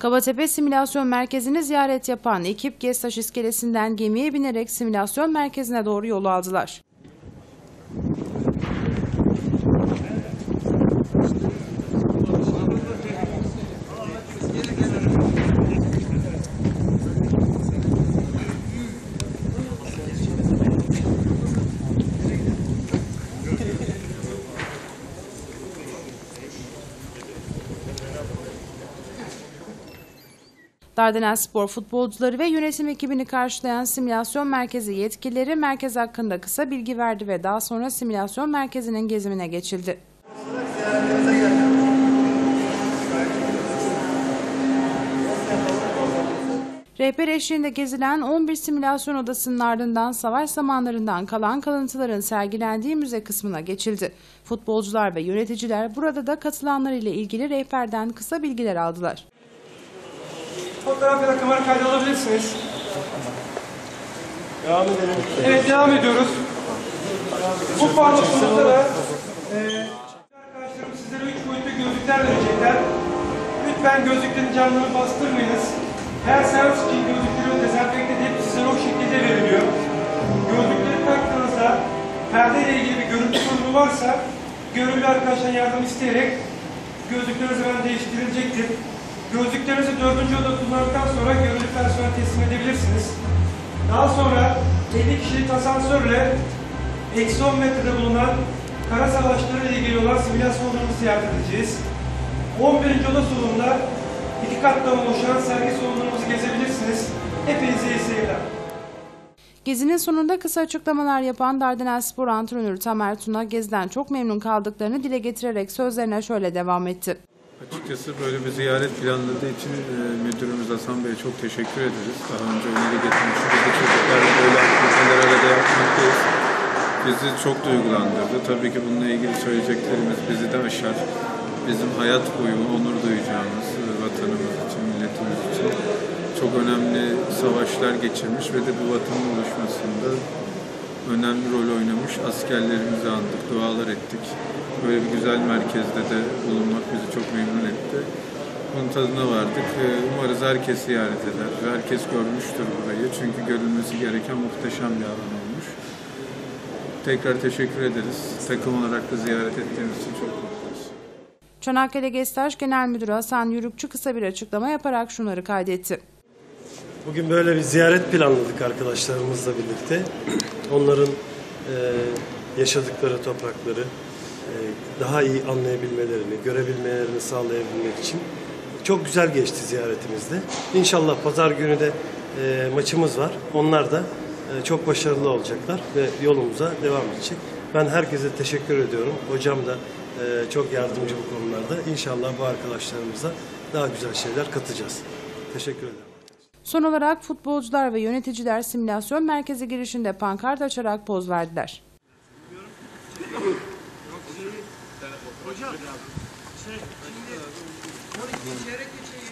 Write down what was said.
Kabatepe Simülasyon Merkezi'ni ziyaret yapan ekip Gestaş iskelesinden gemiye binerek simülasyon merkezine doğru yol aldılar. Dardanelspor futbolcuları ve yönetim ekibini karşılayan simülasyon merkezi yetkilileri merkez hakkında kısa bilgi verdi ve daha sonra simülasyon merkezinin gezimine geçildi. Rehber eşliğinde gezilen 11 simülasyon odasının ardından savaş zamanlarından kalan kalıntıların sergilendiği müze kısmına geçildi. Futbolcular ve yöneticiler burada da katılanlar ile ilgili rehberden kısa bilgiler aldılar. Fotoğraf ya da kamera kaydı alabilirsiniz. Devam edelim. Evet, devam ediyoruz. Bu panosunuzda da arkadaşlarım sizlere 3 boyutlu gözlükler verecekler. Lütfen gözlüklerin camlarını bastırmayınız. Her seans için gözlüklerin dezenfekte edip size o şekilde veriliyor. Gözlükleri taktığınızda perdeyle ilgili bir görüntü sorunu varsa görevli arkadaşlar yardım isteyerek gözlükleriniz hemen değiştirilecektir. Gözlüklerinizi 4. oda kullandıktan sonra görevli personel teslim edebilirsiniz. Daha sonra 50 kişilik asansörle eksi 10 metrede bulunan kara savaşları ile ilgili olan simülasyonlarımızı ziyaret edeceğiz. 11. oda salonunda 2 kattan oluşan sergi salonlarımızı gezebilirsiniz. Hepinize iyi seyirler. Gezinin sonunda kısa açıklamalar yapan Dardanelspor antrenörü Tamer Tuna, geziden çok memnun kaldıklarını dile getirerek sözlerine şöyle devam etti. Açıkçası böyle bir ziyaret planladığı için müdürümüz Hasan Bey'e çok teşekkür ederiz. Daha önce öneri getirmiştik. Biz de çocuklarla böyle aktiviteler arada yapmaktayız. Bizi çok duygulandırdı. Tabii ki bununla ilgili söyleyeceklerimiz bizi de aşar. Bizim hayat boyu onur duyacağımız, vatanımız için, milletimiz için çok önemli savaşlar geçirmiş ve de bu vatanın oluşmasında önemli rol oynamış askerlerimizi andık, dualar ettik. Böyle bir güzel merkezde de bulunmak bizi çok memnun etti. Bunun tadına vardık. Umarız herkes ziyaret eder. Herkes görmüştür burayı. Çünkü görülmesi gereken muhteşem bir alan olmuş. Tekrar teşekkür ederiz. Takım olarak da ziyaret ettiğiniz için çok mutluyuz. Çanakkale Gestaş Genel Müdürü Hasan Yürükçü kısa bir açıklama yaparak şunları kaydetti. Bugün böyle bir ziyaret planladık arkadaşlarımızla birlikte. Onların yaşadıkları toprakları daha iyi anlayabilmelerini, görebilmelerini sağlayabilmek için çok güzel geçti ziyaretimizde. İnşallah pazar günü de maçımız var. Onlar da çok başarılı olacaklar ve yolumuza devam edecek. Ben herkese teşekkür ediyorum. Hocam da çok yardımcı bu konularda. İnşallah bu arkadaşlarımıza daha güzel şeyler katacağız. Teşekkür ederim. Son olarak futbolcular ve yöneticiler simülasyon merkezi girişinde pankart açarak poz verdiler. Hocam, şimdi 12 çeyrek geçe